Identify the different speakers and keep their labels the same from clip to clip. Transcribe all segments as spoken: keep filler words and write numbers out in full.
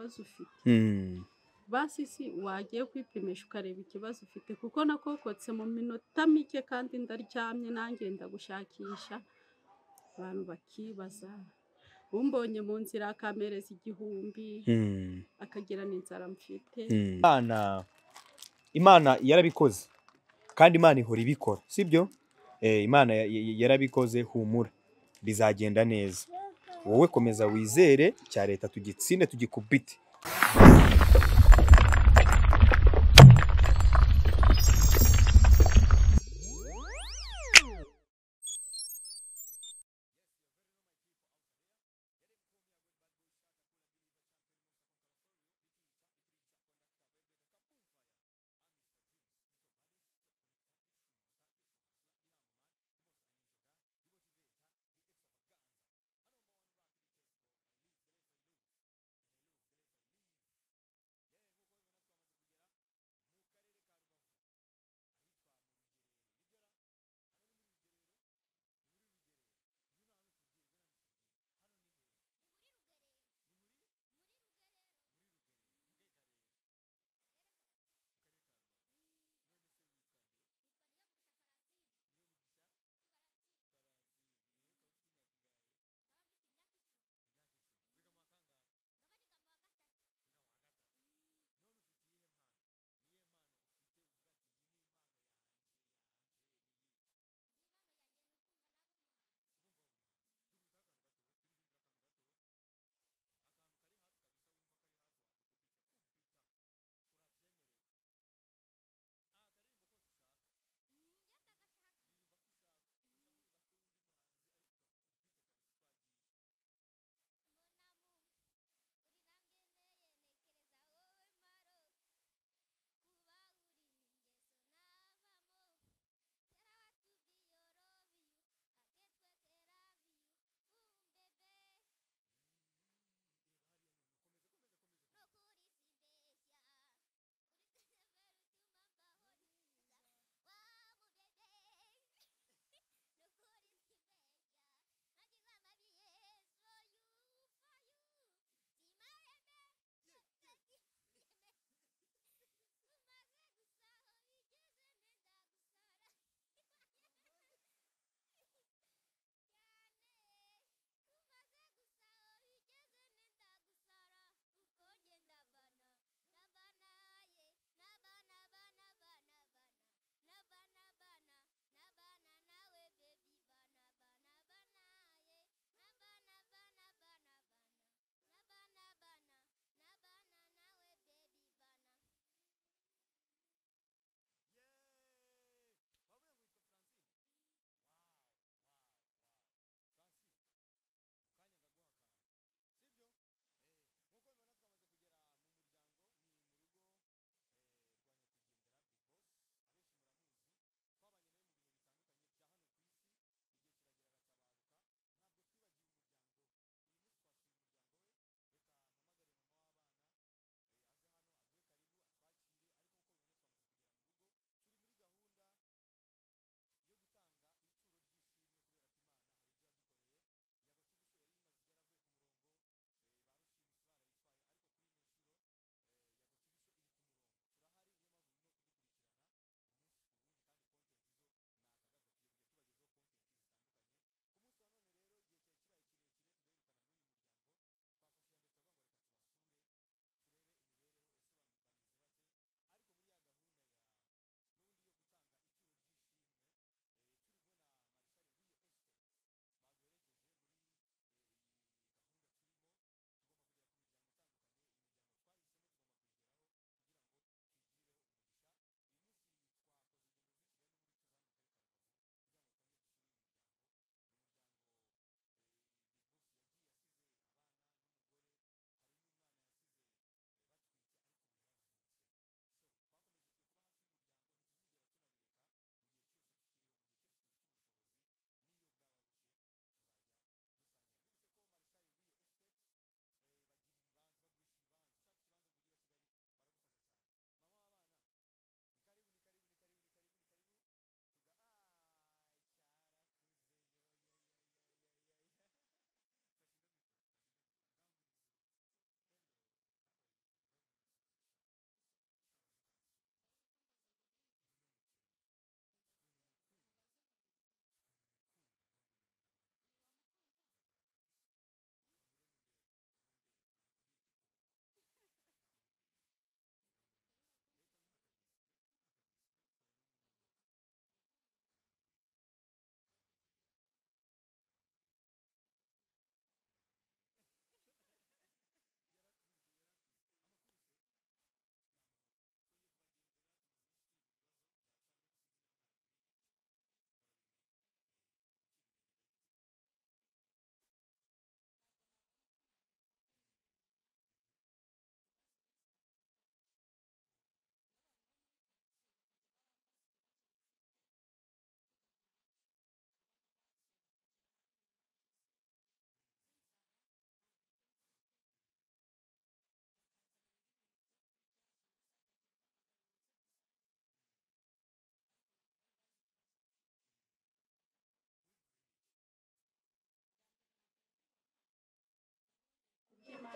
Speaker 1: ikibazo ufite.
Speaker 2: Mm.
Speaker 1: Basi si wagiye kwipimisha ukareba ikibazo ufite kuko nakokotse mu minota mike kandi ndaryamye nanjye ndagushakisha abantu bakibaza umbonye mu nzira akamereza igihumbi
Speaker 2: Mm.
Speaker 1: akagira n'inzara mfite.
Speaker 2: Mm. Imana Imana yarabikoze kandi Imana ihora ibikora sibyo. Eh, Imana ya- ya- yarabikoze, humura bizagenda neza. Wowe komeza wizere, cya leta tugitsinde tugikubite.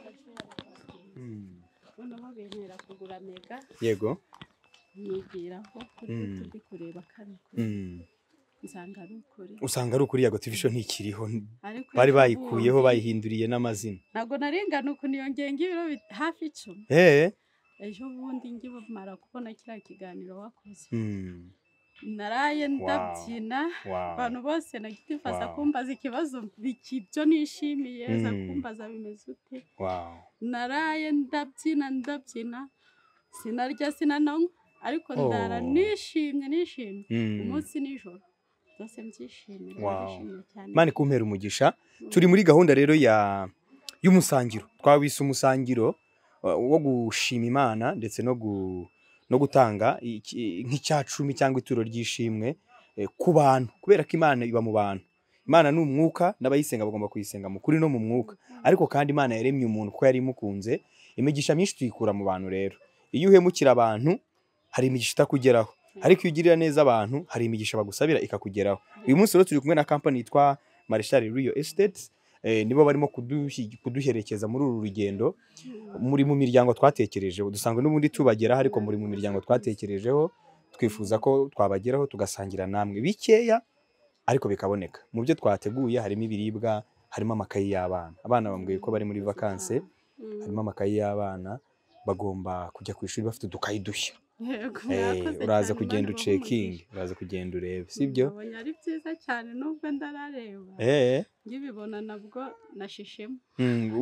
Speaker 1: noneho bintera kugura mega
Speaker 2: yego
Speaker 1: nigiraho kuri
Speaker 2: Mm.
Speaker 1: YouTube kureba kane kuri
Speaker 2: Mm.
Speaker 1: nsanga ari ukuri
Speaker 2: usanga ari ukuri yago T V show ntikiriho
Speaker 1: ariko
Speaker 2: bari
Speaker 1: ejo
Speaker 2: bayikuyeho
Speaker 1: bundi,
Speaker 2: bayihinduriye n'amazina
Speaker 1: ntabwo naringana ukuntu niyongeye ng'ibiro bit- hafi icumi
Speaker 2: eh
Speaker 1: ejo bundi ngibamara kubona kiriya kiganiro wakoze
Speaker 2: Mm.
Speaker 1: naraye
Speaker 2: Wow.
Speaker 1: ndabyina
Speaker 2: Wow.
Speaker 1: abantu bose nagitifaza
Speaker 2: Wow.
Speaker 1: kumbaza ikibazo biki byo nishimiye za
Speaker 2: Mm.
Speaker 1: kumbaza bimeze ute
Speaker 2: Wow.
Speaker 1: naraye ndabyina ndabyina sinarya sinananywa ariko ndara
Speaker 2: Oh.
Speaker 1: nishimye nishimye
Speaker 2: Mm.
Speaker 1: umunsi nijoro byose mbyishimira
Speaker 2: Wow.
Speaker 1: ndishimye cyane
Speaker 2: Mani kumpera umugisha turi muri gahunda rero ya y'umusangiro twawise umusangiro uh, wo gushima Imana ndetse no gu, no gutanga iki- nk'icyacumi cyangwa ituro ry'ishimwe eh, ku bantu kubera ko Imana iba mu bantu Imana ni umwuka n'abayisenga bagomba kuyisenga mu kuri no mu mwuka ariko kandi Imana yaremye umuntu ko yari imukunze imigisha myinshi tuyikura mu bantu rero iyo uhemukira abantu hari imigisha itakugeraho ariko iyo ugirira neza abantu hari imigisha bagusabira ikakugeraho uyu munsi rero turi kumwe na company yitwa Marshall Real Estates eh, nibo barimo kuduhi- kuduherekeza muri uru rugendo muri mu miryango twatekerejeho dusanga n'ubundi tubageraho ariko muri mu miryango twatekerejeho twifuza ko twabageraho tugasangira namwe bikeya ariko bikaboneka mu byo twateguye harimo ibiribwa harimo amakayi y'abana abana bambwiye ko bari muri vacances
Speaker 1: Mm.
Speaker 2: harimo amakayi y'abana bagomba kujya ku ishuri bafite udukayi dushya
Speaker 1: Yego,
Speaker 2: Eh,
Speaker 1: mwakoze
Speaker 2: uraza
Speaker 1: cyane,
Speaker 2: kugenda
Speaker 1: Imana ibahe
Speaker 2: uceking
Speaker 1: umugisha.
Speaker 2: uraza kugenda urebe sibyo
Speaker 1: Nabonye ari byiza cyane nubwo ndarareba
Speaker 2: eh
Speaker 1: ngibibona nabwo nashishemo
Speaker 2: mm,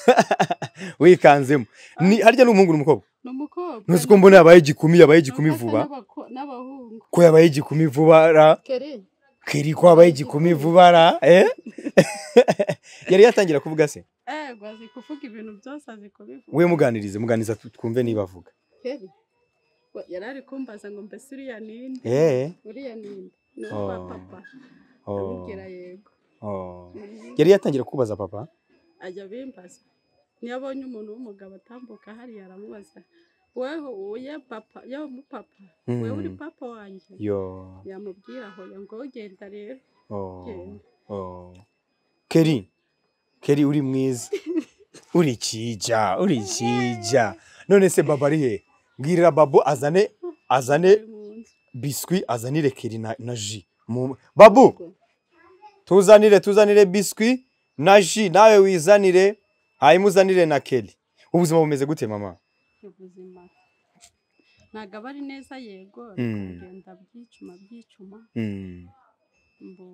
Speaker 2: wikanzemo ni harya n'umuhungu n'umukobwa
Speaker 1: ni umukobwa
Speaker 2: ntuzi ko mbona yabaye igikumi yabaye igikumi
Speaker 1: Nuko asa
Speaker 2: vuba
Speaker 1: n'abako- n'abahungu
Speaker 2: ko yabaye igikumi vuba ra
Speaker 1: keri
Speaker 2: kiri ko yabaye igikumi vuba ra eh yari yatangira kuvuga se
Speaker 1: ego azi kuvuga ibintu byose azi kubivuga
Speaker 2: we muganirize muganiza tu- twumve niba avuga
Speaker 1: keri we- yari ari kumbaza ngo mbese uriya ninde
Speaker 2: eh
Speaker 1: uriya ninde ni
Speaker 2: Oh.
Speaker 1: uwa papa
Speaker 2: oh
Speaker 1: amubwira yego
Speaker 2: oh
Speaker 1: Mhm.
Speaker 2: yari yatangira kubaza papa
Speaker 1: ajya bimbaza niyo abonye umuntu w'umugabo atambuka hariya aramubaza weho uye papa yewe mupapa wewe uri
Speaker 2: Mm.
Speaker 1: papa wanjye
Speaker 2: yo
Speaker 1: yamubwira aho ngo genda rero
Speaker 2: oh
Speaker 1: Genda.
Speaker 2: oh Keri Keri uri mwiza uri kijya uri kijya none se baba ari he mbwirira babu azane azane
Speaker 1: ari mu nzu
Speaker 2: biswi azanire Keri na, na ji Mu- babu tuzanire tuzanire biswi na ji nawe wizanire hanyuma uzanire na Keri ubuzima bumeze gute mama
Speaker 1: ubuzima ntabwo aba ari neza yego
Speaker 2: Mm.
Speaker 1: bigenda byicuma byicuma
Speaker 2: mm.
Speaker 1: mbu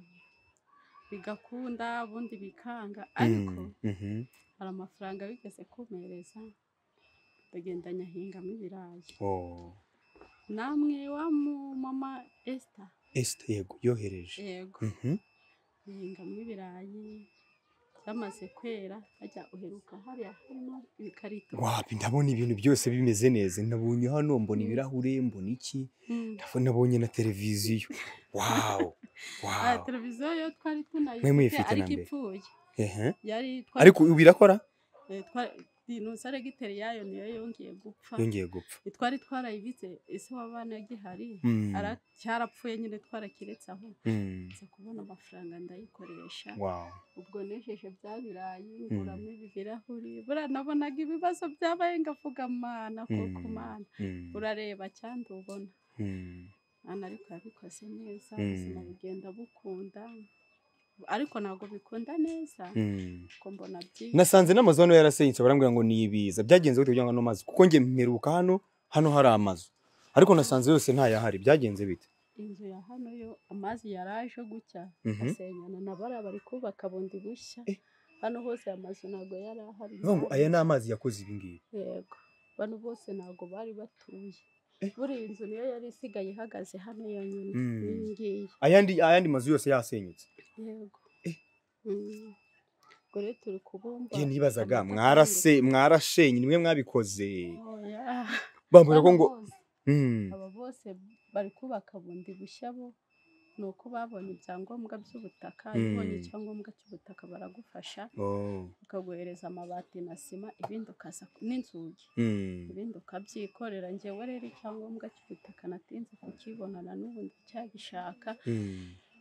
Speaker 1: bigakunda ubundi bikanga ariko
Speaker 2: Mm. Mhm.
Speaker 1: hari amafaranga bigeze kumereza ndagenda nyahingamo ibirayi
Speaker 2: oh
Speaker 1: namwe wa mu mama Esther
Speaker 2: Esther yego yohereje
Speaker 1: yego
Speaker 2: mhm
Speaker 1: nyahingamo ibirayi byamaze kwera hajya uheruka hariya harimo ibikarito
Speaker 2: wapi ndabona ibintu byose bimeze neza nabonye hano mbona ibirahure mbona iki
Speaker 1: Mm.
Speaker 2: ndabona nabonye na televiziyo wow
Speaker 1: Ah,
Speaker 2: wow
Speaker 1: televiziyo yo twari
Speaker 2: Mwe
Speaker 1: tunayifite
Speaker 2: muyifite
Speaker 1: ariko
Speaker 2: na mbere?
Speaker 1: ipfuye
Speaker 2: ehe
Speaker 1: yari twari
Speaker 2: ariko ubu birakora
Speaker 1: eh, twa- inusaregiteri yayo niyo yongeye gupfa
Speaker 2: yongeye gupfa
Speaker 1: twari twarayibitse ese wabana gihari
Speaker 2: Mm.
Speaker 1: ara cyarapfuye nyine twarakiretse aho
Speaker 2: Mm.
Speaker 1: nza kubona amafaranga ndayikoresha
Speaker 2: wow
Speaker 1: ubwo nejeje bya birayi nguramo ibi birahuri buriya nabonaga ibibazo byabaye ngavuga mana koko
Speaker 2: Mm.
Speaker 1: mana
Speaker 2: Mm.
Speaker 1: urareba cyangwa ubona
Speaker 2: Mm.
Speaker 1: ana ariko yabikoze neza
Speaker 2: Mm.
Speaker 1: ubuzima bugenda bukunda ariko ntabwo bikunda neza
Speaker 2: Mm.
Speaker 1: kuko mbona byinshi
Speaker 2: nasanze n'amazu hano yarasenyutse barambwira ngo ni ibiza byagenze gute kugira ngo ano mazu kuko njye mperuka hano hano hari amazu ariko nasanze yose ntayahari byagenze bite
Speaker 1: inzu ya hano yo amazi yaraje gutya
Speaker 2: Mhm.
Speaker 1: asenyana na bara bari kubaka bundi bushya
Speaker 2: Eh.
Speaker 1: hano hose amazu ntabwo yari ahari
Speaker 2: bivuga ngo aya ni amazi yakoze ibi ngibi
Speaker 1: yego bano bose ntabwo bari batuye
Speaker 2: Eh.
Speaker 1: buriya inzu niyo yari isigaye ihagaze hano yonyine
Speaker 2: Mm.
Speaker 1: n'iyi ngiyi
Speaker 2: ayandi ayandi mazu yose yasenyutse
Speaker 1: yego
Speaker 2: Eh.
Speaker 1: Mm. ubwo rero turi kubumba
Speaker 2: njye nibazaga
Speaker 1: amatafari.
Speaker 2: mwarase mwarashenye nimwe mwabikoze
Speaker 1: Oya.
Speaker 2: bambwira ko
Speaker 1: Bano
Speaker 2: ngo
Speaker 1: bose-
Speaker 2: Mm.
Speaker 1: aba bose bari kubaka bundi bushya bo ni uko babonye ibyangombwa by'ubutaka iyo ubonye
Speaker 2: Mm.
Speaker 1: icyangombwa cy'ubutaka baragufasha
Speaker 2: oh
Speaker 1: ukaguhereza amabati na sima ibindi ukaza n'inzugi
Speaker 2: Mm.
Speaker 1: ibindi ukabyikorera njyewe rero icyangombwa cy'ubutaka natinze kukibonana n'ubu ndacyagishaka
Speaker 2: Mm.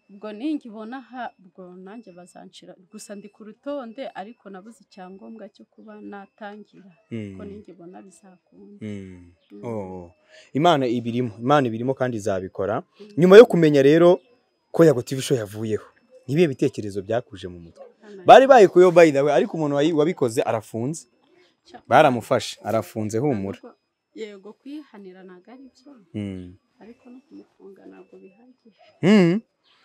Speaker 1: ubwo ningibona ha ubwo nanjye bazanshira gusa ndi ku rutonde ariko nabuze icyangombwa cyo kuba natangira ko ningibona bizakunda.
Speaker 2: Mm. Oh. Imana ibirimo, Imana ibirimo kandi izabikora. Nyuma yo kumenya rero ko Yago T V Show yavuyeho, nibiye bitekerezo byakuje mu mutwe? Bari bayikuyeho by the way, ariko umuntu wabikoze arafunze, baramufashe arafunze humura.
Speaker 1: Yego kwihanira ntago ari byo,
Speaker 2: Mm.
Speaker 1: ariko no kumufunga ntabwo bihagije.
Speaker 2: Mm.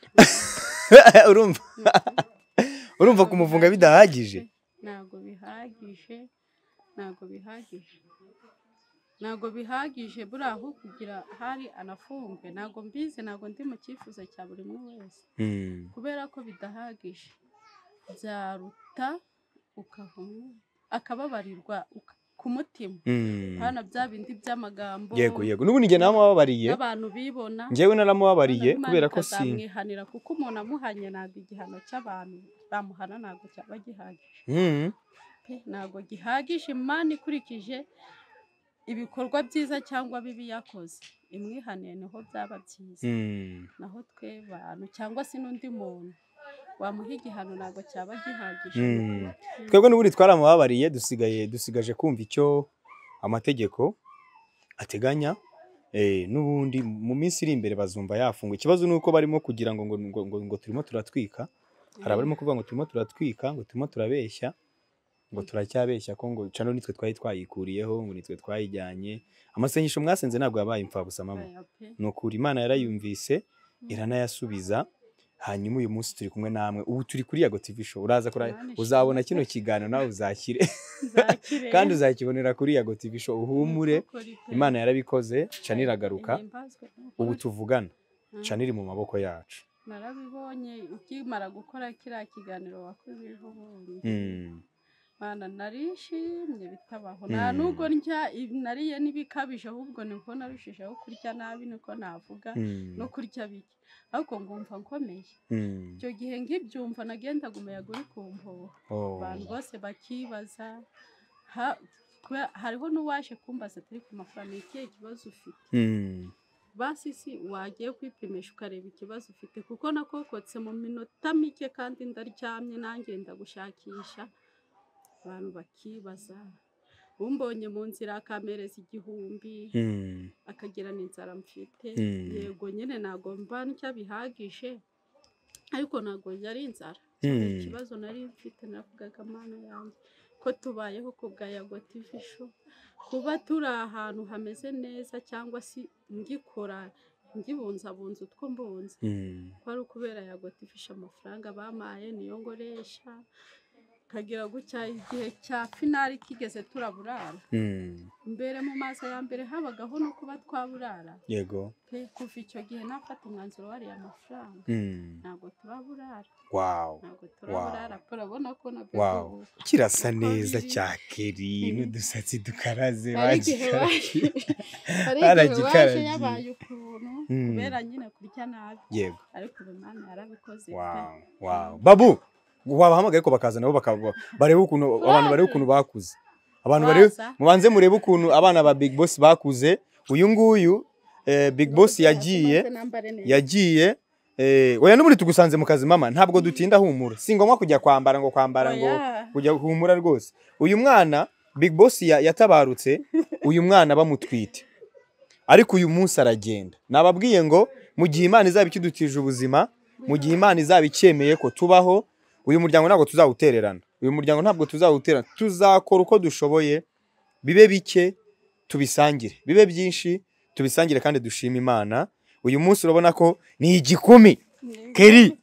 Speaker 2: urumva urumva kumufunga bidahagije?
Speaker 1: Ntabwo bihagije, ntabwo bihagije, ntabwo bihagije buraho kugira hari anafungwe. Ntabwo mbizi, ntabwo ndi mu cyifuzo cya buri umwe wese,
Speaker 2: Mm.
Speaker 1: kubera ko bidahagije byaruta ukavamo akababarirwa uka- ku mutima.
Speaker 2: Mm.
Speaker 1: Hana bya bindi by'amagambo
Speaker 2: Yego yego, n'ubundi njye namubabariye,
Speaker 1: n'abantu bibona.
Speaker 2: njyewe naramubabariye
Speaker 1: Imana
Speaker 2: kubera ko si
Speaker 1: ikazamwihanira, kuko umuntu amuhanye ntabwo igihano cy'abantu bamuhana ntabwo cyaba gihagije
Speaker 2: Mm.
Speaker 1: pe, ntabwo gihagije. Imana ikurikije ibikorwa byiza cyangwa bibi yakoze imwihaniye niho byaba byiza.
Speaker 2: Mm.
Speaker 1: Naho twe bantu cyangwa se n'undi muntu wamuha igihano ntabwo cyaba gihagije.
Speaker 2: Mm. Twebwe n'ubundi twaramubabariye, dusigaye dusigaje kumva icyo amategeko ateganya. Eh, n'ubundi mu minsi iri imbere bazumva yafungwa. Ikibazo nuko barimo kugira ngo ngo, ngo, ngo, ngo turimo turatwika. Hari abarimo kuvuga ngo turimo turatwika, ngo turimo turabeshya, ngo turacyabeshya ko ngo cano nitwe twari twayikuriyeho, ngo nitwe twayijyanye. Amasengesho mwasenze ntabwo yabaye imfabusa mama.
Speaker 1: Aya pe.
Speaker 2: Nukuri Imana yarayumvise iranayasubiza. Hanyuma uyu munsi turi kumwe namwe, ubu turi kuri Yago T V Show. Uraza kuri
Speaker 1: Imana
Speaker 2: uzabona kino kiganiro nawe uzakire
Speaker 1: Nzakire.
Speaker 2: kandi uzakibonera kuri Yago T V Show. Uhumure,
Speaker 1: Ukuri pe.
Speaker 2: Imana yarabikoze, cana iragaruka.
Speaker 1: Ihimbazwe n'ukuri.
Speaker 2: Ubu tuvugana,
Speaker 1: Mm.
Speaker 2: cana iri mu maboko yacu.
Speaker 1: Narabibonye ukimara gukora kiriya kiganiro wakozeho ubundi.
Speaker 2: Mm.
Speaker 1: Mana narishimye bitabaho.
Speaker 2: Mm.
Speaker 1: Nta nubwo ndya ibi nariye n'ibikabije, ahubwo niko narushijeho kurya nabi, niko navuga,
Speaker 2: Mm.
Speaker 1: no kurya bike. Ariko ngumva nkomeye.
Speaker 2: Mm.
Speaker 1: Icyo gihe ngibyumva nagendaga umuyaga uri kumpuha.
Speaker 2: Oh.
Speaker 1: Abantu bose bakibaza. Ha- kubera- hariho n'uwaje kumbaza ati ku mafaranga ni ikihe kibazo ufite.
Speaker 2: Mm.
Speaker 1: Basi si wagiye kwipimisha ukareba ikibazo ufite, kuko nakokotse mu minota mike kandi ndaryamye nanjye ndagushakisha. Abantu bakibaza, umbonye mu nzira akamereza igihumbi,
Speaker 2: Mm.
Speaker 1: akagira n'inzara mfite.
Speaker 2: Mm.
Speaker 1: Yego nyine ntabwo mba nicyo bihagije, ariko ntabwo yari inzara.
Speaker 2: Mm.
Speaker 1: Ikibazo nari mfite navugaga Mana yanjye ko tubayeho ku bwa Yago T V Show, kuba turi ahantu hameze neza cyangwa se ngikora ngibunzabunza utwo mbunze,
Speaker 2: Mm.
Speaker 1: ko ari ukubera Yago T V Show. Amafaranga bamaye niyo ngoresha, kagira gutya igihe cya finali kigeze turaburara.
Speaker 2: Mm.
Speaker 1: Mbere mu maso ya mbere habagaho no kuba twaburara
Speaker 2: Yego.
Speaker 1: pe, kuva icyo gihe nafata umwanzuro wariye amafaranga
Speaker 2: Mm.
Speaker 1: ntabwo turaburara,
Speaker 2: Wow.
Speaker 1: ntabwo turaburara. Urabona ko nabyo
Speaker 2: Wow. Kirasa neza cya Keri n'udusatsi dukaraze
Speaker 1: hari igihe waje
Speaker 2: bagikaragiye.
Speaker 1: hari igihe waje
Speaker 2: Baragikaragiye.
Speaker 1: yabaye ukuntu
Speaker 2: Mm.
Speaker 1: kubera nyine kurya nabi,
Speaker 2: Yego.
Speaker 1: ariko ubu Imana yarabikoze pe.
Speaker 2: Wow. Wow. Babu, wabahamagaye ko bakaza nabo bakaba bareba ukuntu abantu bareba ukuntu bakuze. Abantu bareba
Speaker 1: Baza.
Speaker 2: mubanze murebe ukuntu abana ba Big Boss bakuze. Uyu nguyu eh, Big Boss yagiye
Speaker 1: Maze nambare neza.
Speaker 2: yagiye eh oya n'ubundi tugusanze mu kazi mama, ntabwo dutinda humura. Si ngombwa kujya kwambara ngo kwambara ngo
Speaker 1: Oya.
Speaker 2: kujya humura rwose. Uyu mwana Big Boss ya- yatabarutse, uyu mwana bamutwite. Ariko uyu munsi aragenda. Nababwiye ngo mu gihe Imana izaba ikidutije ubuzima, mu gihe Imana izaba icyemeye ko tubaho, uyu muryango ntabwo tuzawutererana. Uyu muryango ntabwo tuzawutererana. Tuzakora uko dushoboye, bibe bike tubisangire, bibe byinshi tubisangire kandi dushima Imana. Uyu munsi urabona ko ni igikumi. Keri.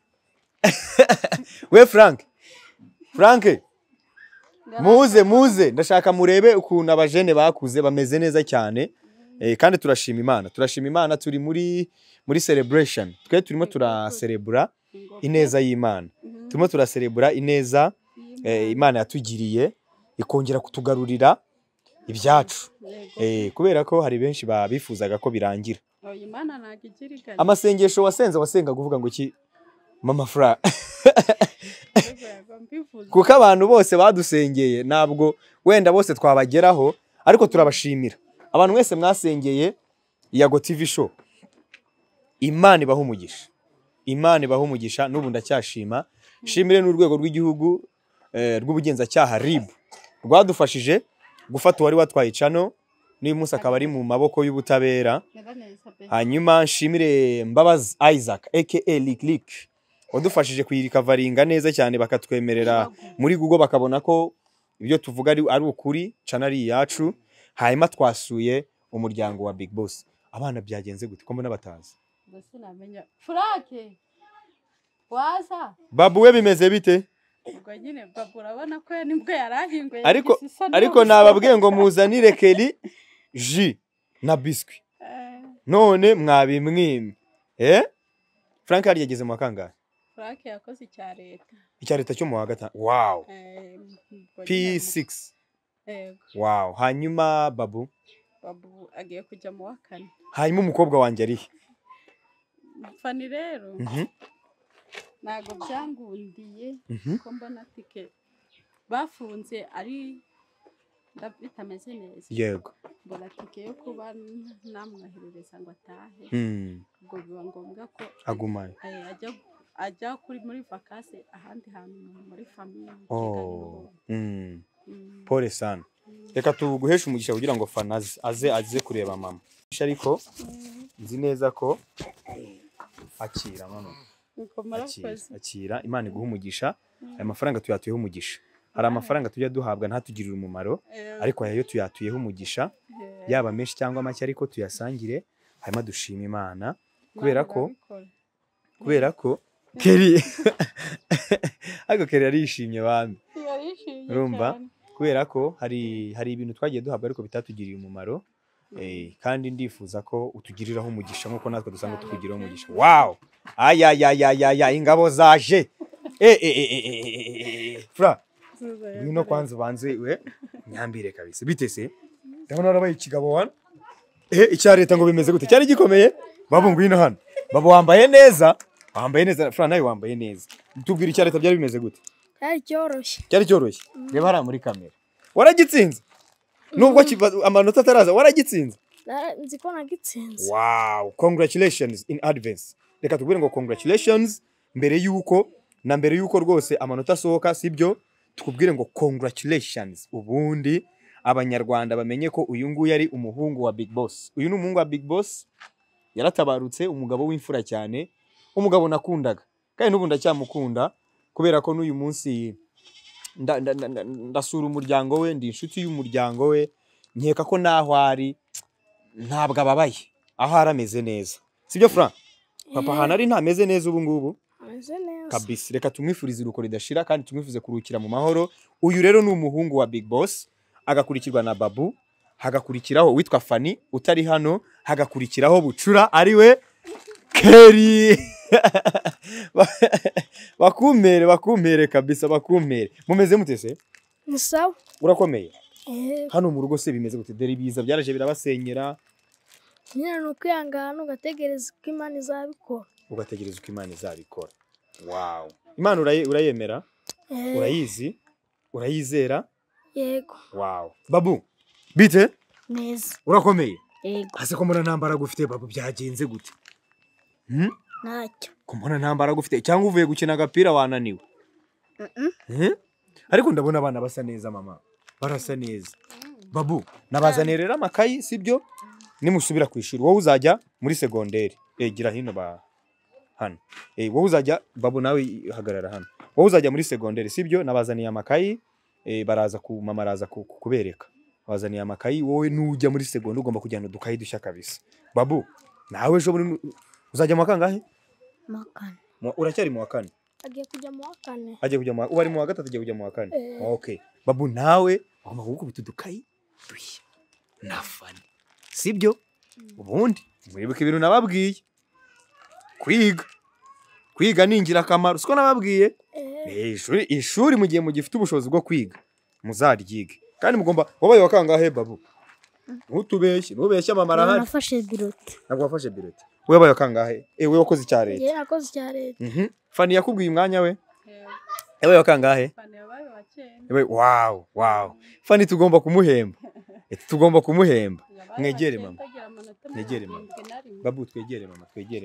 Speaker 2: We Frank. Frank. Muze muze ndashaka murebe ukuntu abajene bakuze bameze neza cyane. Eh, kandi turashima Imana. Turashima Imana turi muri muri celebration. Twe turimo turacerebura ineza y'Imana. Turimo turacerebura ineza eh, Imana yatugiriye ikongera kutugarurira ibyacu. Eh, kubera ko hari benshi babifuzaga ko birangira.
Speaker 1: Oya, Imana ntabwo igira iganya.
Speaker 2: Amasengesho wasenze wasenga kuvuga ngo iki Mama Fra.
Speaker 1: Yego, mbivuze.
Speaker 2: Kuko abantu bose badusengeye ntabwo wenda bose twabageraho, ariko turabashimira. Abantu mwese mwasengeye Yago T V Show. Imana ibaha umugisha. Imana ibaha umugisha n'ubu ndacyashima. Shimire n'urwego rw'igihugu eh, rw'ubugenzacyaha R I B rwadufashije gufata uwari watwaye cano n'uyu munsi akaba ari mu maboko y'ubutabera. Hanyuma nshimire Mbabazi Isaac aka Lick Lick wadufashije kuyirikavaringa neza cyane, bakatwemerera muri Google bakabona ko ibyo tuvuga ari ari ukuri, cana ari yacu. Hanyuma twasuye umuryango wa Big Boss. Abana byagenze gute ko mbona batazi?
Speaker 1: Bose namenya Franke waza
Speaker 2: Babu we bimeze bite?
Speaker 1: ubwo nyine Babu urabona ko nibwo yarahinguye,
Speaker 2: ariko ariko nababwiye ngo muzanire Kelly ji na biscuit none mwabimwime. Eh Frank yari yageze mu kangahe?
Speaker 1: Frank yakoze icya leta.
Speaker 2: Icya leta cyo mu wa gatanu. Wow.
Speaker 1: Eh,
Speaker 2: P six.
Speaker 1: Eh,
Speaker 2: Wow. Hanyuma Babu
Speaker 1: Babu agiye kujya mu wa kane.
Speaker 2: hanyuma umukobwa wanjye ari
Speaker 1: Fani rero
Speaker 2: Mhm.
Speaker 1: nago byangundiye
Speaker 2: Mhm.
Speaker 1: ko mbona tike bafunze ari bitameze neza.
Speaker 2: Yego.
Speaker 1: Mbona tike yo kuba namwoherereza ngo atahe.
Speaker 2: Mm.
Speaker 1: Ubwo biba ngombwa ko
Speaker 2: Agumaye.
Speaker 1: eh, ajya ajya kuri muri vacances ahandi hantu muri famille.
Speaker 2: Oh. Mm.
Speaker 1: Mm.
Speaker 2: Pole sana. Reka tuguheshe umugisha kugira ngo Fanazi aze aze kureba mama. Ariko nzi neza ko akira mama.
Speaker 1: Uko
Speaker 2: Akira,
Speaker 1: marakoze.
Speaker 2: akira Imana iguha umugisha. Aya mafaranga tuyatuyeho umugisha. Hari amafaranga tujya duhabwa ntatugirira umumaro, ariko aya yo tuyatuyeho umugisha, yaba menshi cyangwa make, ariko tuyasangire hanyuma dushima Imana kubera ko kubera ko Kelly ariko Kelly arishimye bambi. Urumva kubera ko hari hari ibintu twagiye duhabwa ariko bitatugiriye umumaro. Eh, kandi ndifuza ko utugiriraho umugisha nkuko natwe dusanga tukugiraho umugisha. Wow. Aya ya ya ya ya ingabo zaje. Eh eh eh eh fra. Ngwino kwanza banze we nyambire kabisa. Bite se? Ndabona arabaye ikigabo wana. Eh icya leta ngo bimeze gute? Cyari gikomeye? Babu ngwino hano. Babu wambaye neza. Wambaye neza fra, nawe wambaye neza. Tubwira icya leta byari bimeze gute?
Speaker 3: Cyari cyoroshye.
Speaker 2: Cyari cyoroshye. Reba hara muri kamera. Waragitsinze? Nubwo amanota ataraza waragitsinze?
Speaker 3: Nzi ko nagitsinze.
Speaker 2: Wow, congratulations in advance. Reka tubwire ngo congratulations mbere yuko na mbere yuko rwose amanota asohoka, sibyo? Tukubwire ngo congratulations. Ubundi abanyarwanda bamenye ko uyu nguyu ari umuhungu wa Big Boss. Uyu ni umuhungu wa Big Boss. Yaratabarutse, umugabo w'imfura cyane, umugabo nakundaga. Kandi n'ubu ndacyamukunda kubera ko n'uyu munsi ndasura umuryango we, ndi inshuti y'umuryango we, nkeka ko naho ari ntabwo ababaye, aho arameze neza. Sibyo Frank? Papa hana ari ntameze neza ubu ngubu?
Speaker 3: Ameze neza.
Speaker 2: Kabisa. Reka tumwifurize uruko ridashira kandi tumwifuze kurukira mu mahoro. Uyu rero ni umuhungu wa Big Boss, agakurikirwa na Babu, hagakurikiraho witwa Fani utari hano, hagakurikiraho Bucura ari we Kelly. Bakumere bakumere kabisa bakumere. Mumeze mute se?
Speaker 3: Ni sawa.
Speaker 2: Urakomeye?
Speaker 3: Eh,
Speaker 2: Hano mu rugo se bimeze gute? Deri biza byaraje birabasenyera.
Speaker 3: nyine no kwihangana ugategereza ko Imana izabikora.
Speaker 2: Ugategereza uko Imana izabikora. Wow. Imana uraye urayemera?
Speaker 3: Eh,
Speaker 2: Urayizi? Urayizera?
Speaker 3: Yego.
Speaker 2: Wow. Babu, bite?
Speaker 3: Neza.
Speaker 2: Urakomeye?
Speaker 3: Yego.
Speaker 2: Hase ko mbona ntambara gufite Babu, byagenze gute? Hmm?
Speaker 3: Ntacyo.
Speaker 2: Ko mbona ntambara gufite cyangwa uvuye gukina agapira wananiwe?
Speaker 3: Mhm.
Speaker 2: Hmm? Ariko ndabona abana basa neza mama. Barasa neza. Babu, nabazanirera amakayi sibyo? Nimusubira ku ishuri wowe uzajya muri segonderi. Eh gira hino ba hano. Eh wowe uzajya Babu nawe hagarara hano. Wowe uzajya muri segonderi sibyo? Nabazaniye amakayi, eh baraza ku mama araza kubereka. Wazaniye amakayi, wowe nujya muri segonderi ugomba kujyana udukayi dushya kabisa. Babu, nawe ejo muri uzajya mu kangahe?
Speaker 3: Makane.
Speaker 2: Uracyari mu wa kane?
Speaker 3: Agiye kujya mu wa kane.
Speaker 2: Agiye kujya mu ubu ari mu wa gatatu, agiye kujya mu wa kane.
Speaker 3: Eh.
Speaker 2: Okay. Babu nawe ugomba gukubita udukayi dushya na Fani. Sibyo? Ubundi mwibuka ibintu nababwiye. Kwiga. Kwiga ni ingirakamaro. Siko nababwiye? Eh, ishuri ishuri mu gihe mu gifite ubushobozi bwo kwiga muzaryige. Kandi mugomba wabaye wakangahe Babu? Ntutubeshye, ntubeshye mama arahari.
Speaker 3: Nafashe birote.
Speaker 2: Ntabwo wafashe birote. Wewe wabaye wakangahe? Eh wewe wakoze icya leta.
Speaker 3: Yeye nakoze icya leta.
Speaker 2: Mhm. Fani yakubwiye umwanya we? Ewe wakangahe?
Speaker 1: Fani yabaye wa cyenda.
Speaker 2: Ewe wow, wow. Fani tugomba kumuhemba. Eti tugomba kumuhemba. Mwegere mama. Mwegere mama. Babu twegere mama, twegere mama.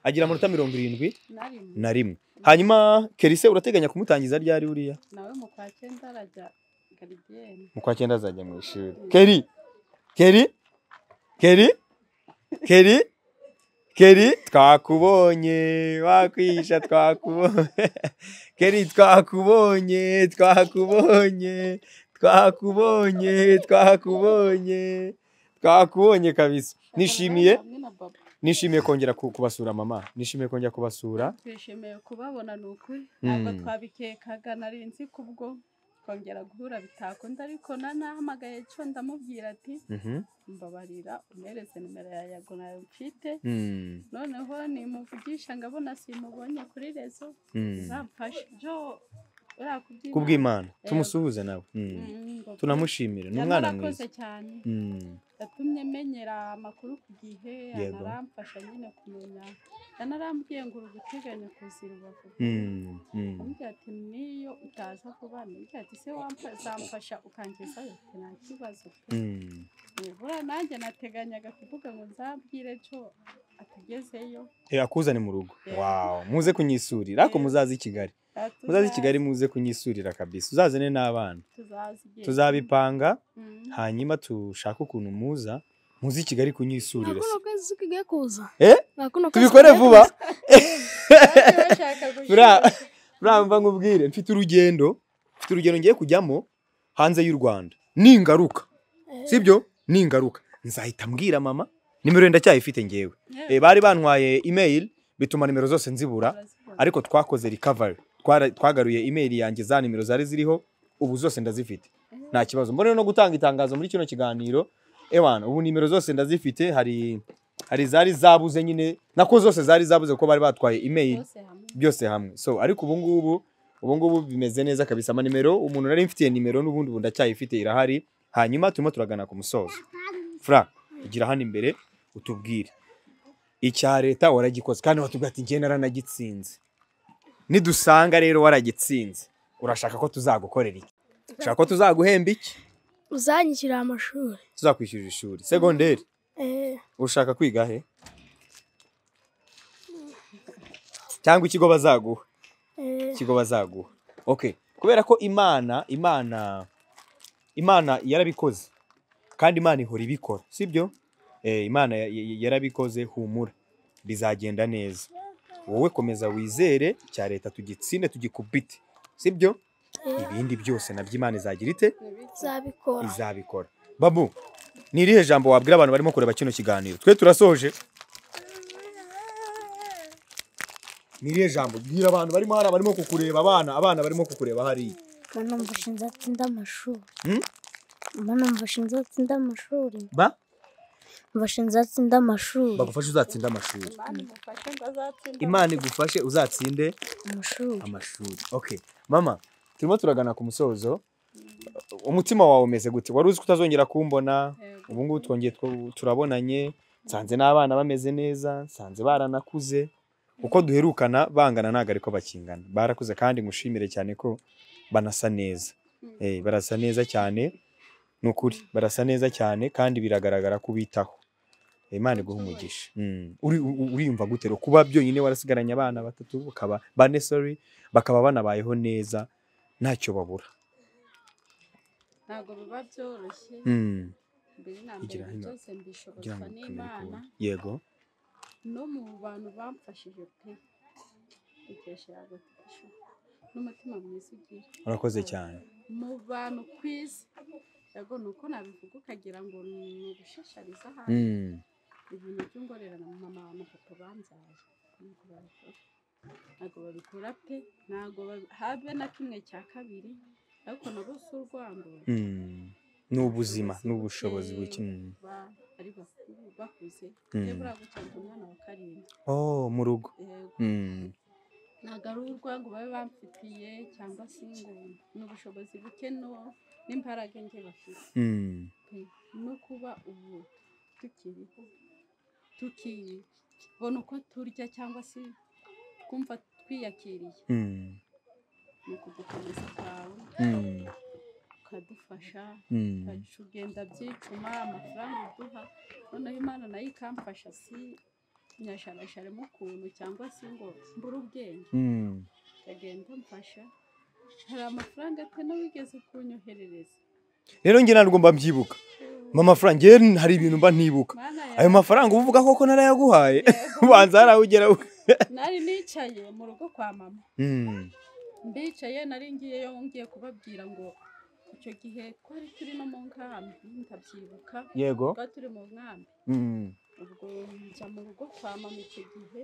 Speaker 2: agira amanota mirongo irindwi
Speaker 1: na rimwe
Speaker 2: na rimwe. Hanyuma Kerise urateganya kumutangiza ryari uriya?
Speaker 1: nawe mu kwa cyenda arajya garidiyeni.
Speaker 2: Mu kwa cyenda azajya mu ishuri. Keri Keri Keri Keri Keri twakubonye wakwisha twakubonye Keri twakubonye twakubonye twakubonye twakubonye twakubonye kabisa. Nishimiye nishimiye kongera kubasura mama, nishimiye kongera kubasura.
Speaker 1: Twishimiye kubabona nukuri ntabwo twabikekaga, nari nzi kubwo kongera guhura bitakunda, ariko nanahamagaye cyo ndamubwira ati mbabarira umereze nimero ya Yago nayo mfite, noneho nimuvugisha ngabona simubonye kuri rezo zamfashe jo
Speaker 2: kubw'Imana. Tumusuhuze nawe tunamushimira, ni umwana mwiza
Speaker 1: cyane, yatumye menyera amakuru ku gihe, anaramfasha nyine kumenya, yanarambwiye ngo uri guteganya kuzira Rubavu. Ambwira ati niyo utaza vuba, ambwira ati se wamfasha ukangezayo, nta kibazo. Nibura nanjye nateganyaga kuvuga ngo nzabwire cyo atagezeyo
Speaker 2: akuzane mu rugo. Wow, muze kunyisurira, ariko muzaze i Kigali, muzaze i Kigali muze kunyisurira kabisa, uzazane n'abana tuzabipanga, hanyuma tushaka ukuntu muza muzi i Kigali kunyisurira.
Speaker 3: Nakuno kwezi kigiye kuza.
Speaker 2: Eh? Tubikore vuba. Bra, bra mva nkubwire, mfite urugendo, mfite urugendo ngiye kujyamo hanze y'u Rwanda. Ningaruka. Sibyo? Ningaruka. Nzahita mbwira mama, nimero ndacyayifite ngewe. Eh, bari bantwaye email bituma nimero zose nzibura, ariko twakoze recovery. Twagaruye email yanjye za nimero zari ziriho, ubu zose ndazifite. Nta kibazo. Mbone no gutanga itangazo muri kino kiganiro. Ewana, ubu nimero zose ndazifite, hari hari zari zabuze nyine, nako zose zari zabuze ko bari batwaye email byose hamwe. So ariko ubu ngubu ubu ngubu bimeze neza kabisa. Ama nimero umuntu nari mfitiye nimero n'ubundi ubu ndacyayifite irahari. Hanyuma turimo turagana ku musozo. Fra, igira hano imbere utubwire icya leta waragikoze kandi watubwira ati ngiye naranagitsinze. Nidusanga rero waragitsinze, urashaka ko tuzagukorera iki? Ushaka ko tuzaguhemba iki?
Speaker 3: Uzanyishyura amashuri.
Speaker 2: Tuzakwishyurira ishuri segonderi.
Speaker 3: Eh.
Speaker 2: Ushaka kwiga he? Cyangwa ikigo bazaguha?
Speaker 3: Eh.
Speaker 2: Ikigo bazaguha. Okay. Kubera ko Imana, Imana Imana yarabikoze. Kandi Imana ihora ibikora, sibyo? Eh, Imana yarabikoze, humura. Bizagenda neza. Wowe komeza wizere, cya leta tugitsinde tugikubite. Sibyo? Ibindi byose nabyo Imana izagira ite?
Speaker 3: Izabikora.
Speaker 2: Izabikora. Babu, ni irihe jambo wabwira abantu barimo kureba kino kiganiro? Twe turasoje. Ni irihe jambo bwira abantu barimo hara barimo kukureba, abana abana barimo kukureba hari?
Speaker 3: Bana mbashinza tsinda amashuri. Hmm? Bana mbashinza tsinda amashuri.
Speaker 2: Ba?
Speaker 3: Mbashinza tsinda amashuri.
Speaker 2: Bagufashe uzatsinda amashuri. Imana igufashe uzatsinde
Speaker 3: amashuri.
Speaker 2: Amashuri. Okay. Mama, turimo turagana ku musozo. Umutima wawe umeze gute? Wari uzi kutazongera kumbona, ubu ngubu twongeye turabonanye, nsanze n'abana bameze neza, nsanze baranakuze. Uko duherukana bangana naga ariko bakingana. Barakuze kandi ngushimire cyane ko banasa neza. Eh, barasa neza cyane. Nukuri, barasa neza cyane kandi biragaragara kubitaho. Imana iguha umugisha. Mm. Uri uriyumva gute ro kuba byonyine warasigaranye abana batatu bakaba bane sorry bakaba banabayeho neza ntacyo babura?
Speaker 1: Ntago biba byoroshye.
Speaker 2: Mm.
Speaker 1: Mbere na mbere byose mbishobozwa n'Imana.
Speaker 2: Yego.
Speaker 1: No mu bantu bamfashije pe. Ikesha Yago tisho. N'umutima mwiza ugira.
Speaker 2: Urakoze cyane.
Speaker 1: Mu bantu kwisi Yago nuko nabivuga ukagira ngo ni ugushishariza hano.
Speaker 2: Mm.
Speaker 1: Ibintu by'ungorera na mama na papa banzaye. Ntago babikora pe, ntago habe na kimwe cya kabiri, ariko nabo si urwango.
Speaker 2: Mm. N'ubuzima n'ubushobozi bw'ikindi.
Speaker 1: Ari bakuru bakuze. Nebura gucyanga umwana wa karindwi.
Speaker 2: Oh, mu rugo. Mm.
Speaker 1: Ntago ari urwango babe bamfitiye cyangwa se ngo n'ubushobozi buke no n'imbaraga nge bafite.
Speaker 2: Mm.
Speaker 1: No kuba ubu tukiriho tukibona uko turya cyangwa se twumva twiyakiriye.
Speaker 2: Mm.
Speaker 1: Ni kudukomeza kwawe.
Speaker 2: Mm.
Speaker 1: Ukadufasha,
Speaker 2: Mm.
Speaker 1: ukagenda byicuma amafaranga uduha, noneho Imana nayo ikamfasha si nyasharasharemo ukuntu cyangwa se ngo mbure ubwenge
Speaker 2: Mm.
Speaker 1: akagenda amfasha hari amafaranga atari wigeze kunyoherereza
Speaker 2: rero njye ntabwo mba mbyibuka mama amafaranga njye hari ibintu mba ntibuka
Speaker 1: Mana
Speaker 2: ayo
Speaker 1: yanjye.
Speaker 2: mafaranga uvuga koko narayaguhaye
Speaker 1: Yego.
Speaker 2: ubanza harawugera
Speaker 1: nari nicaye mu rugo kwa mama
Speaker 2: Mm.
Speaker 1: mbicaye nari ngiyeyo ngiye kubabwira ngo icyo gihe twari turi no mu nkambi ndabyibuka
Speaker 2: yego
Speaker 1: twari turi mu nkambi
Speaker 2: Mm.
Speaker 1: ubwo njya mu rugo kwa mama icyo gihe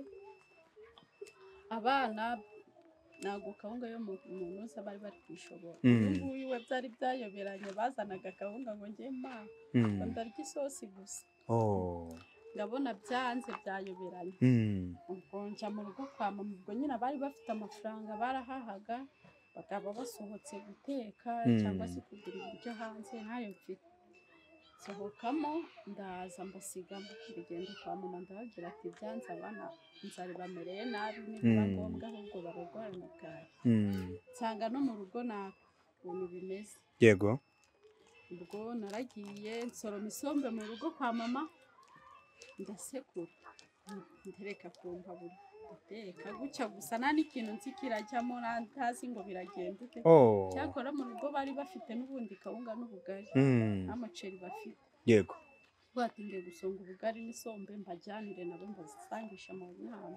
Speaker 1: abana ntabwo kawunga yo mu ntuza bari bari kwishobora
Speaker 2: Mm.
Speaker 1: uyu nguyu we byari byayoberanye bazanaga akawunga ngo njye mpa
Speaker 2: Mm.
Speaker 1: ngo ndarya isosi gusa
Speaker 2: Oh.
Speaker 1: ndabona byanze byayoberanye
Speaker 2: Mm.
Speaker 1: ubwo njya mu rugo kwa mama ubwo nyine bari bafite amafaranga barahahaga bakaba basohotse guteka
Speaker 2: Mm.
Speaker 1: cyangwa se kugura ibiryo hanze ntayo mfite sohokamo ndaza mbasigamo urugendo kwa mama ndababwira ati byanze abana nzari bamereye nabi nibiba
Speaker 2: Mm.
Speaker 1: ngombwa ahubwo bararwarana bwawe
Speaker 2: Mm.
Speaker 1: nsanga no mu rugo nta kuntu bimeze
Speaker 2: yego
Speaker 1: ubwo naragiye nsoroma isombe mu rugo kwa mama ndasekura ntereka ku mbabura ndateka gutya gusa nta n'ikintu nzi kirajyamo ntazi ngo biragenda ute
Speaker 2: Oh.
Speaker 1: cyakora mu rugo bari bafite n'ubundi kawunga n'ubugari
Speaker 2: Mm.
Speaker 1: n'amaceri bafite
Speaker 2: yego
Speaker 1: batingiye gusonga ubugari n'isombe mbajyanire nabo mbazisangisha mu nama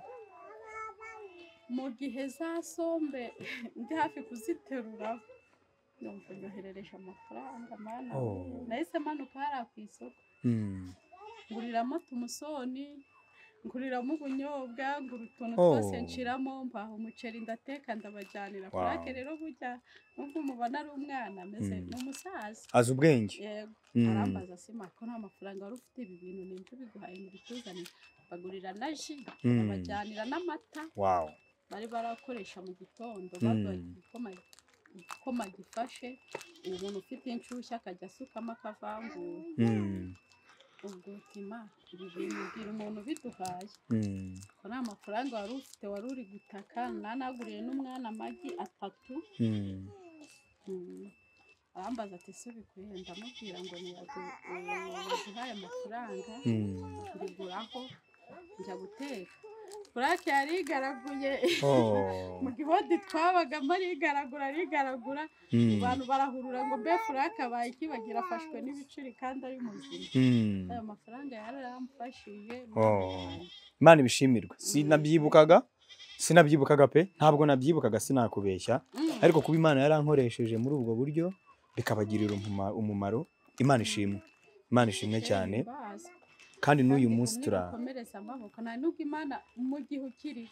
Speaker 1: mu gihe za sombe ndi hafi kuziterura numva nyoherereje amafaranga mana
Speaker 2: Oh.
Speaker 1: nahise manuka hariya ku isoko
Speaker 2: Mm.
Speaker 1: nguriramo tumusoni nguriramo ubunyobwa ngura utuntu
Speaker 2: Oh.
Speaker 1: twose nshiramo mbaha umuceri ndateka ndabajyanira
Speaker 2: Wow.
Speaker 1: kurake rero burya nubwo umubona ari umwana ameze
Speaker 2: Mm.
Speaker 1: ni umusaza
Speaker 2: azi ubwenge
Speaker 1: yego
Speaker 2: Mm.
Speaker 1: arambaza sima ko nta mafaranga wari ufite ibi bintu ni ibyo biguhaye ngo bituzanire bagurira na ji
Speaker 2: Mm.
Speaker 1: babajyanira n'amata
Speaker 2: wow
Speaker 1: bari barakoresha mu gitondo
Speaker 2: Mm.
Speaker 1: bavuga igikoma igikoma gifashe umuntu ufite inshyushyu akajya asukamo akavangura
Speaker 2: Mm.
Speaker 1: ubwo tima ibi bintu bwira umuntu biduhaye
Speaker 2: Mm.
Speaker 1: ko nta mafaranga wari ufite wari uri gutaka nanaguriye n'umwana amagi atatu
Speaker 2: Mm.
Speaker 1: Mm. arambaza ati se ubikuye ndamubwira ngo niyaduhaye amafaranga
Speaker 2: Mm.
Speaker 1: mbiguraho njya guteka furake yari igaraguye
Speaker 2: Oh.
Speaker 1: mu gihodi twabagamo arigaragura arigaragura
Speaker 2: Mm.
Speaker 1: abantu barahurura ngo mbe furake abaye iki bagira afashwe n'ibicuri kandi ari muzima
Speaker 2: Mm.
Speaker 1: ayo mafaranga yararamfashije
Speaker 2: Oh. Imana ibishimirwe sinabyibukaga sinabyibukaga pe ntabwo nabyibukaga sinakubeshya
Speaker 1: Mm.
Speaker 2: ariko kuba Imana yarankoresheje muri ubwo buryo bikabagirira umuma- umumaro Imana ishimwe Imana ishimwe cyane
Speaker 1: Bazi.
Speaker 2: kandi n'uyu
Speaker 1: Kandi
Speaker 2: munsi
Speaker 1: kumwe
Speaker 2: tura
Speaker 1: gukomereza amaboko nta nubwo Imana mu gihe ukiri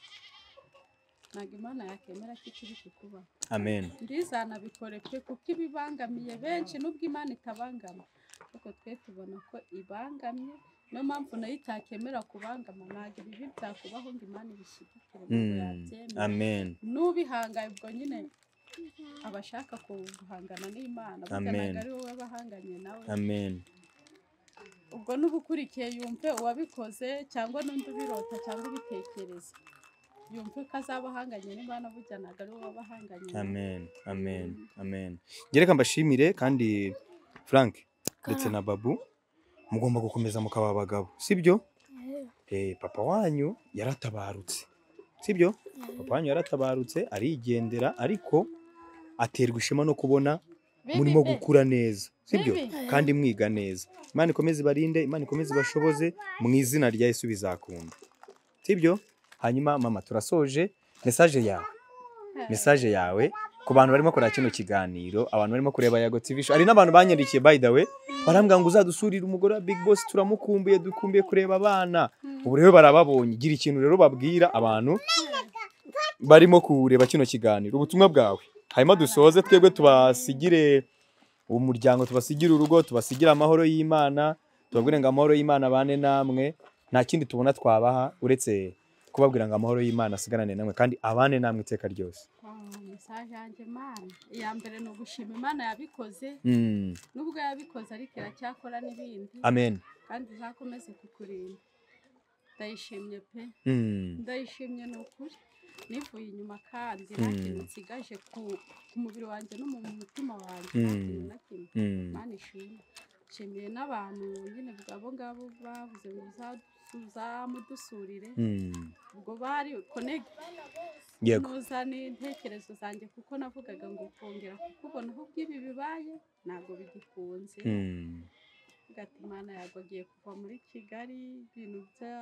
Speaker 1: ntabwo Imana yakemera ko ikiri kukubaho
Speaker 2: amen
Speaker 1: ndizanabikore pe kuko ibibangamiye benshi nubwo Imana itabangama ariko twe tubona ko ibangamye niyo mpamvu nayo itakemera kubangama ntabwo ibibi byakubaho ngo Imana ibishyigikire ntabwo
Speaker 2: Mm.
Speaker 1: yabyemera
Speaker 2: amen
Speaker 1: n'ubihangaye ubwo nyine abashaka guhangana n'Imana burya
Speaker 2: Amen.
Speaker 1: ntabwo ari wowe abahanganye nawe
Speaker 2: amen
Speaker 1: ubwo n'ubukurikiye yumve uwabikoze cyangwa n'undi ubirota cyangwa ubitekereza yumve ko azaba ahanganye n'Imana burya ntabwo ari wowe abahanganye nawe
Speaker 2: amen amen amen gereka mbashimire kandi Frank ndetse na Babu mugomba gukomeza mukaba abagabo sibyo eh papa wanyu yaratabarutse sibyo papa wanyu yaratabarutse arigendera ariko aterwa ishema no kubona murimo gukura neza sibyo
Speaker 1: Bibi.
Speaker 2: kandi mwiga neza Imana ikomeze ibarinde Imana ikomeze ibashoboze mu izina rya Yesu bizakunda sibyo hanyuma mama turasoje message yawe message yawe ku bantu barimo kureba kino kiganiro abantu barimo kureba Yago T V show hari n'abantu banyandikiye by the way barambwira ngo uzadusurire umugore wa Big Boss turamukumbuye dukumbuye kureba abana ubu rero barababonye gira ikintu rero babwira abantu barimo kureba kino kiganiro ubutumwa bwawe hanyuma dusoze twebwe tubasigire umuryango tubasigire urugo tubasigire amahoro y'Imana tubabwire ngo amahoro y'Imana bane namwe nta kindi tubona twabaha uretse kubabwira ngo amahoro y'Imana asigarane namwe kandi abane namwe iteka ryose
Speaker 1: mesaje yanjye Mana iya mbere ni ugushima Imana yabikoze
Speaker 2: Mm.
Speaker 1: nubwo yabikoze ariko iracyakora n'ibindi
Speaker 2: amen
Speaker 1: kandi izakomeze kukurinda ndayishimye pe
Speaker 2: Mm.
Speaker 1: ndayishimye ni ukuri nivuye inyuma kandi nta
Speaker 2: Mm.
Speaker 1: kintu nsigaje ku ku mubiri wanjye no mu mutima wanjye
Speaker 2: Mm.
Speaker 1: nta kintu na kimwe
Speaker 2: Mm.
Speaker 1: Imana ishimwe nshimiye n'abantu nyine abo ngabo bavuze ngo uzamudusurire ubwo bari connect nuza n'intekerezo zanjye kuko navugaga ngo kongera kukubona aho bw'ibi bibaye ntabwo bigikunze gati Imana yago agiye kuva muri Kigali ibintu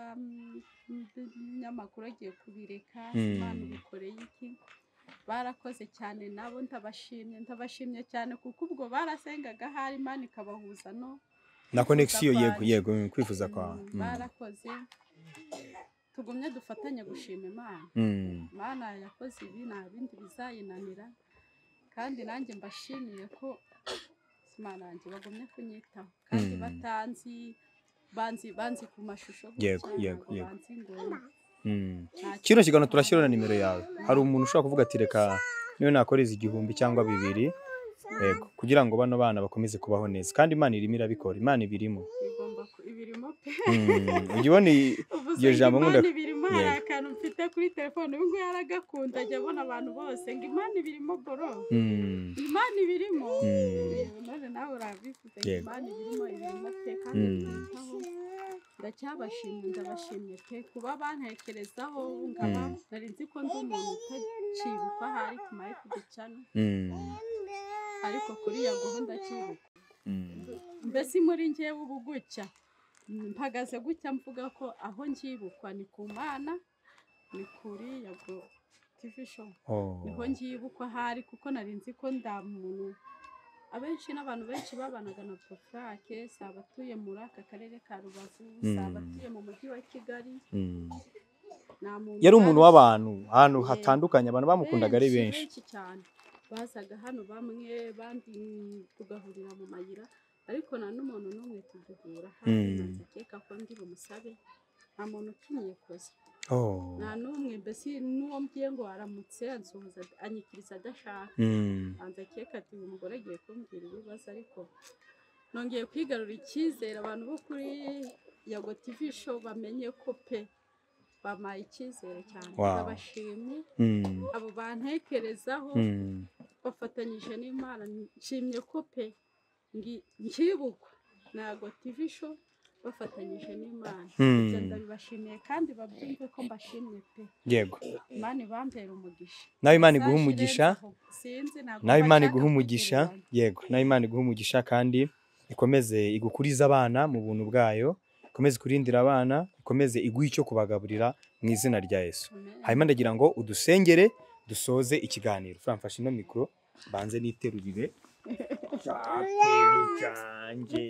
Speaker 1: by'amakuru agiye kubireka Imana ubikoreye iki barakoze cyane nabo ndabashimye ndabashimye cyane kuko ubwo barasengaga hari Imana ikabahuza no
Speaker 2: na connection yego yego kwifuza kwa
Speaker 1: barakoze tugumye dufatanye gushima Imana Imana yakoze ibi nta bindi bizayinanira kandi nanjye mbashimiye ko Imana yanjye bagumye kunyitaho kandi batanzi banzi banzi ku mashusho
Speaker 2: yego yego yego
Speaker 1: banzi ngo
Speaker 2: kino kigano turashyira na nimero yawe hari umuntu ushobora kuvuga ati reka niyo nakoreza igihumbi cyangwa bibiri yego kugira ngo bano bana bakomeze kubaho neza kandi Imana irimo irabikora Imana ibirimo
Speaker 1: igomba ibirimo pe
Speaker 2: ugibona iyo jambo nkunda
Speaker 1: ibirimo akantu mfite kuri telefone ubu yaragakunda ajya abona abantu bose ngo Imana ibirimo boro Imana ibirimo none nawe urabivuze Imana ibirimo ibirimo pe kandi ntaho ndacyabashimye ndabashimye pe kuba bantekerezaho ngaba nari nzi ko ndi umuntu utacyibukwa hari kumaye kudicana ariko kuri ya gahunda cyibuka mbese muri ngewe ubu gutya mpagaze gutya mvuga ko aho ngibukwa ni ku Mana ni kuri yago T V show niho ngibukwa hari kuko nari nzi ko ndamuntu abenshi n'abantu benshi babanaga na Profrake sabatuye muri aka karere ka Rubavu sabatuye mu mujyi wa Kigali
Speaker 2: yari umuntu w'abantu ahantu hatandukanye abantu bamukundaga ari benshi
Speaker 1: cyane bazaga hano bamwe bandi tugahurira mu mayira ariko nta n'umuntu n'umwe tuduhura hano nzikeka ko ndi bumusabe nta muntu ukinye koze nta n'umwe mbese n'uwo mbwiye ngo aramutse ansuhuza anyikiriza adashaka anzakeka ati uyu mugore agiye kumbwira ibibazo ariko nongeye kwigarura icyizere abantu bo kuri Yago T V show bamenye ko pe bamaye icyizere cyane ndabashimye abo bantekerezaho bafatanyije n'Imana nshimye ko pe nkibukwa Yago T V show bafatanyije n'Imana ibyo ndabibashimiye kandi babyumve ko mbashimye pe
Speaker 2: yego
Speaker 1: Imana ibambere umugisha
Speaker 2: nawe Imana iguha umugisha
Speaker 1: sinzi ntabwo
Speaker 2: nawe Imana iguha umugisha yego nawe Imana iguha umugisha kandi ikomeze igukuriza abana mu buntu bwayo ikomeze kurindira abana ikomeze iguha icyo kubagaburira mu izina rya Yesu hanyuma ndagira ngo udusengere dusoze ikiganiro Franfashe ino mikro banze niterurire cyanje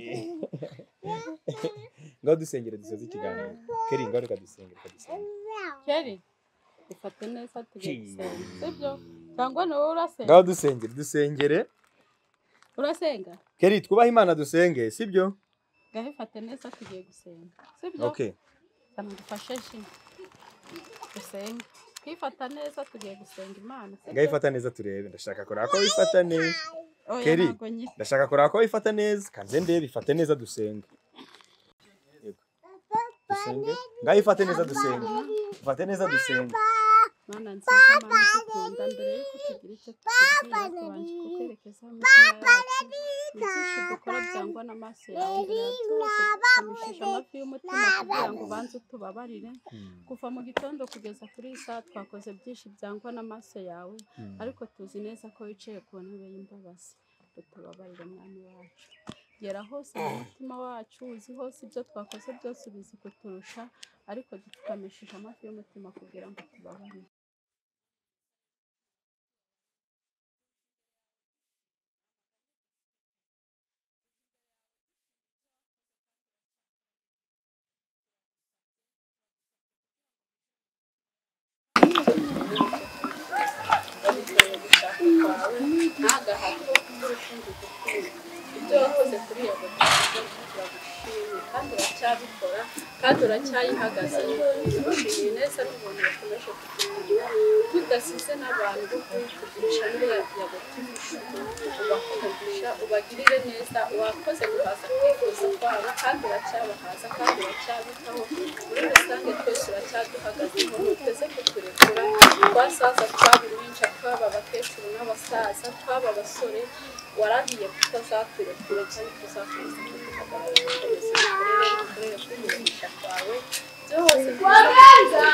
Speaker 2: ngo dusengere dusoze ikiganiro Keri ngo reka dusengere kadusengere
Speaker 1: Keri ifate neza tugisenga sibyo cyangwa no urasenga
Speaker 2: ngo dusengere dusengere
Speaker 1: urasenga
Speaker 2: Keri twubaha Imana dusenge sibyo
Speaker 1: gahe fate neza tugiye gusenga sibyo
Speaker 2: okay
Speaker 1: ndamufashe shi gusenga kwifata neza tugiye gusenga Imana sibyo
Speaker 2: gahe fata neza turebe ndashaka kora ko wifata neza Keri ndashaka kora ko wifata neza kanze ndebe ifate neza dusenge dusenge gahe fate neza dusenge fate neza dusenge
Speaker 1: Mana nziza Mana dukunda mbere yuko tugira icyo tukubwira tubanje kukwerekeza mu mitima yacu byinshi dukora byangwa n'amaso yawe tukamishije amafi y'umutima kugira ngo ubanze utubabarire kuva mu gitondo kugeza kuri iyi saha twakoze byinshi byangwa n'amaso yawe ariko tuzi neza ko wicaye ku ntebe y'imbabazi utubabarire mwami wacu gera hose mu mutima wacu uzi hose ibyo twakoze byose ubizi kuturusha ariko dukamishije amafi y'umutima kugira ngo tubabarire ibyo wakoze kuri Yago turagushimira kandi uracyabikora kandi uracyayihagazeho. Tugushimiye neza n'ubuntu bakomeje kutugirira, tudasize n'abantu bo kuvugisha n'iyo yagutumisha, ubakuvugisha ubagirire neza. Wakoze guhaza kwifuza kwabo kandi uracyabahaza kandi uracyabitaho. Muri rusange twese uracyaduhagazeho, ntuteze kuturekura. Twasaza twaba impinja, twaba abakecuru n'abasaza, twaba abasore, warahiye kutazaturekura kandi tuzakomeza kuduhagarara, dukomeze dukorere dukorere kwihutisha kwawe byose.